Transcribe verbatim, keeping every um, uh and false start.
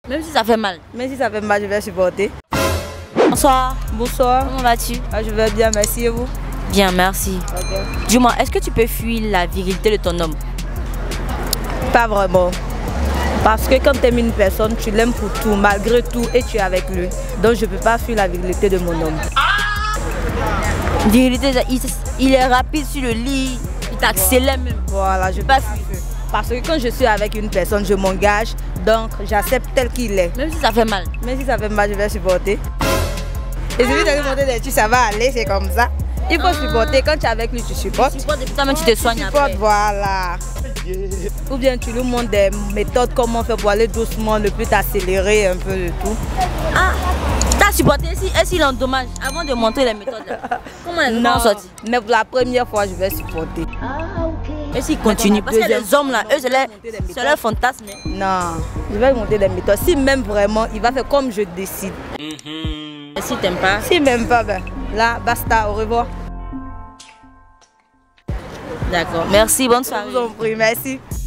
Même si ça fait mal. Même si ça fait mal, je vais supporter. Bonsoir. Bonsoir. Comment vas-tu? Ah, je vais bien, merci et vous? Bien, merci. Okay. Dis-moi, est-ce que tu peux fuir la virilité de ton homme? Pas vraiment. Parce que quand tu aimes une personne, tu l'aimes pour tout, malgré tout, et tu es avec lui. Donc je ne peux pas fuir la virilité de mon homme. Virilité, il, il est rapide sur le lit, il t'accélère même. Voilà, je ne peux pas fuir. Parce que quand je suis avec une personne, je m'engage, donc j'accepte tel qu'il est. Même si ça fait mal. Même si ça fait mal, je vais supporter. Et je vais te demander des trucs, ça va aller, c'est comme ça. Il faut supporter, quand tu es avec lui, tu supportes. Tu supportes, et puis toi-même tu te soignes tu supportes, après. Voilà. Ou bien tu lui montres des méthodes, comment faire pour aller doucement, ne plus t'accélérer un peu de tout. Ah, t'as supporté, est-ce qu'il endommage avant de montrer les méthodes là? Comment les gens sont sortis? Mais pour la première fois, je vais supporter. Ah, ok. Et s'il continue? Parce que les hommes là, eux, c'est leur, leur fantasme. Non, je vais monter des méthodes. Si même vraiment, il va faire comme je décide. Et si t'aimes pas? Si même pas, ben là, basta, au revoir. D'accord, merci, bonne soirée. Je vous en prie, merci.